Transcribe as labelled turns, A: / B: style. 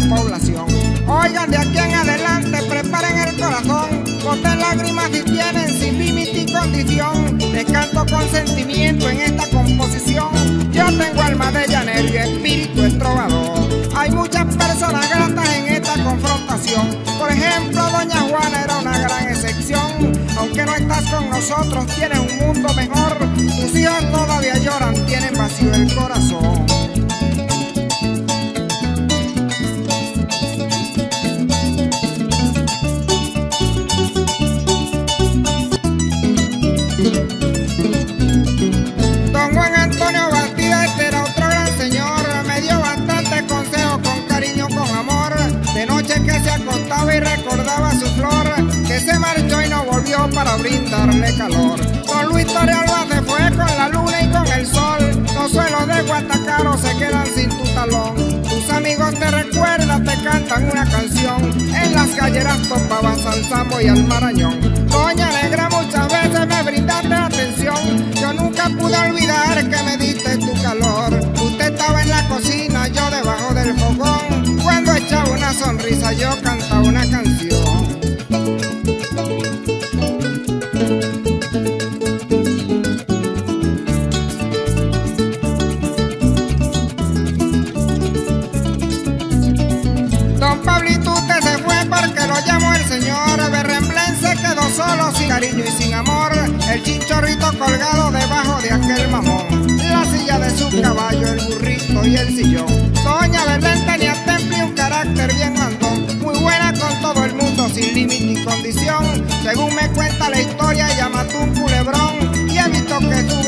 A: población. Oigan, de aquí en adelante preparen el corazón, boten lágrimas si tienen sin límite y condición. Les canto con sentimiento en esta composición. Yo tengo alma de llanero y espíritu es trovador. Hay muchas personas gratas en esta confrontación. Por ejemplo, doña Juana era una gran excepción. Aunque no estás con nosotros, tienes un mundo mejor. Tus hijos todavía lloran, tienen vacío el corazón. Don Juan Antonio Bastida, este era otro gran señor. Me dio bastante consejo con cariño, con amor. De noche que se acostaba y recordaba su flor, que se marchó y no volvió para brindarle calor. Don Luis Torrealba se fue con la luna y con el sol. Los suelos de Guatacaro se quedan sin tu talón. Tus amigos te recuerdan, te cantan una canción. En las galleras topabas al Sambo y al Marañón. Doña Negra, muchas veces me brindaste atención. Yo nunca pude olvidar que me diste tu calor. Usted estaba en la cocina, yo debajo del fogón. Cuando echaba una sonrisa, yo cantaba una canción. Don Pablito, usted se fue porque lo llamó el señor. Berremblén se quedó solo, sin cariño y sin amor. El chinchorrito colgado debajo de aquel mamón, la silla de su caballo, el burrito y el sillón. Doña Belén tenía temple y un carácter bien mandón, muy buena con todo el mundo, sin límite ni condición. Según me cuenta la historia, ella mató un culebrón y evitó que tu